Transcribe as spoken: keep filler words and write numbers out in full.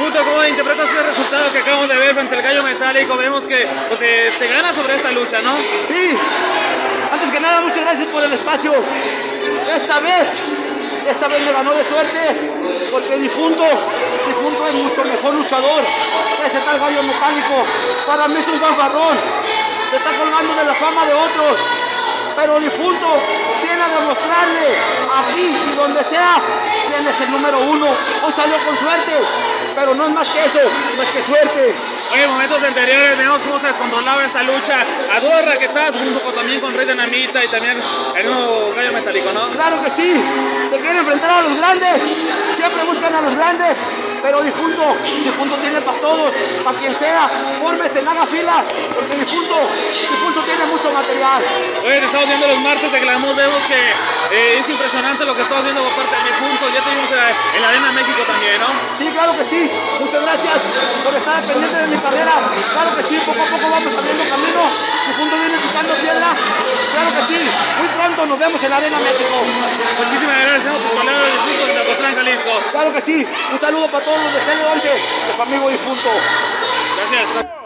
Difunto, ¿cómo interpretas ese resultado que acabamos de ver frente al Gallo Metálico? Vemos que pues, te, te gana sobre esta lucha, ¿no? Sí, antes que nada, muchas gracias por el espacio. Esta vez, esta vez me ganó de suerte, porque Difunto, Difunto es mucho mejor luchador. Ese tal Gallo Metálico, para mí es un fanfarrón. Se está colgando de la fama de otros, pero Difunto viene a demostrarle aquí y donde sea quién es el número uno. Hoy salió con suerte, pero no es más que eso, más que suerte. Oye, en momentos anteriores vemos cómo se descontrolaba esta lucha a duras raquetadas junto con, también con Rey Dinamita y también el nuevo Gallo Metálico, ¿no? Claro que sí, se quiere enfrentar a los grandes, siempre buscan a los grandes, pero Difunto, Difunto tiene para todos, para quien sea, fórmese, haga fila, porque Difunto, Difunto tiene mucho material. Oye, estamos viendo los martes de Glamour, vemos que eh, es impresionante lo que estamos viendo por parte de Difunto, ya tuvimos en, en la Arena México también, ¿no? Sí, claro que sí, muchas gracias por estar pendiente de mi carrera, claro que sí, poco a poco vamos abriendo camino, Difunto viene picando piedra, claro que sí, muy pronto nos vemos en la Arena México. Muchísimas gracias por tus palabras, Difunto, desde Zapotlán, Jalisco. Claro que sí, un saludo para todos los de C L once, de su amigo Difunto. Gracias.